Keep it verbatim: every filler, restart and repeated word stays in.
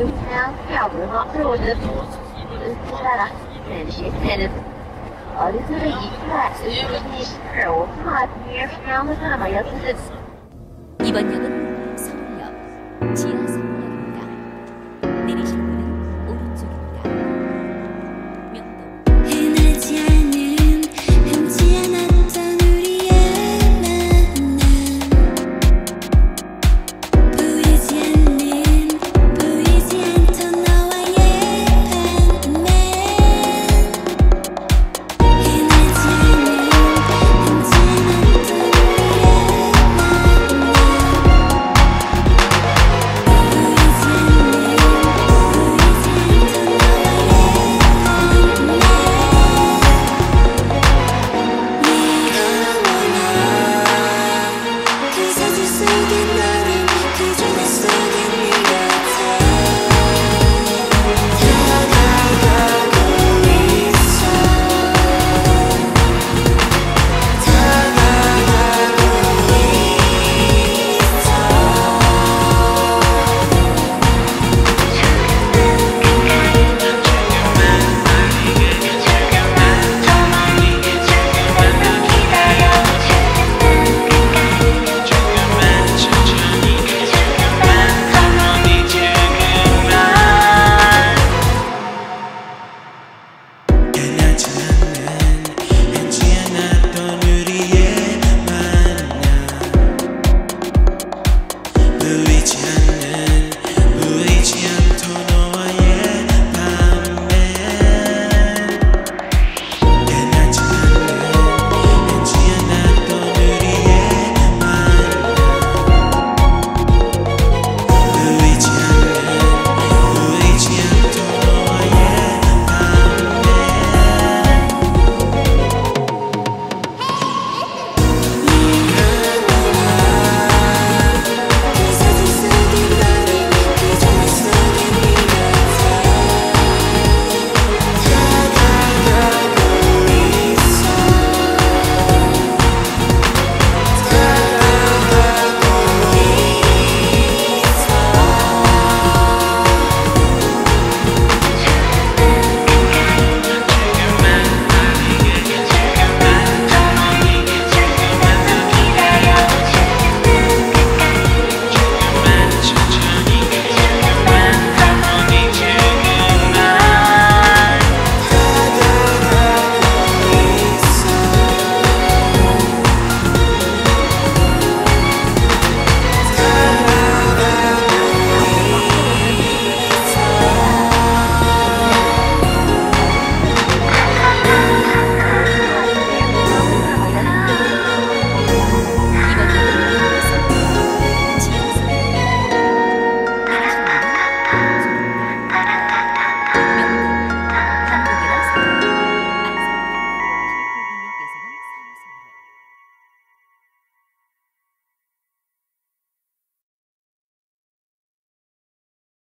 就参加跳舞嘛，所以我觉得呃现在的现在现在的呃就是一块就是是我怕别人让他看嘛，要是 이번 역은 서울역, 지하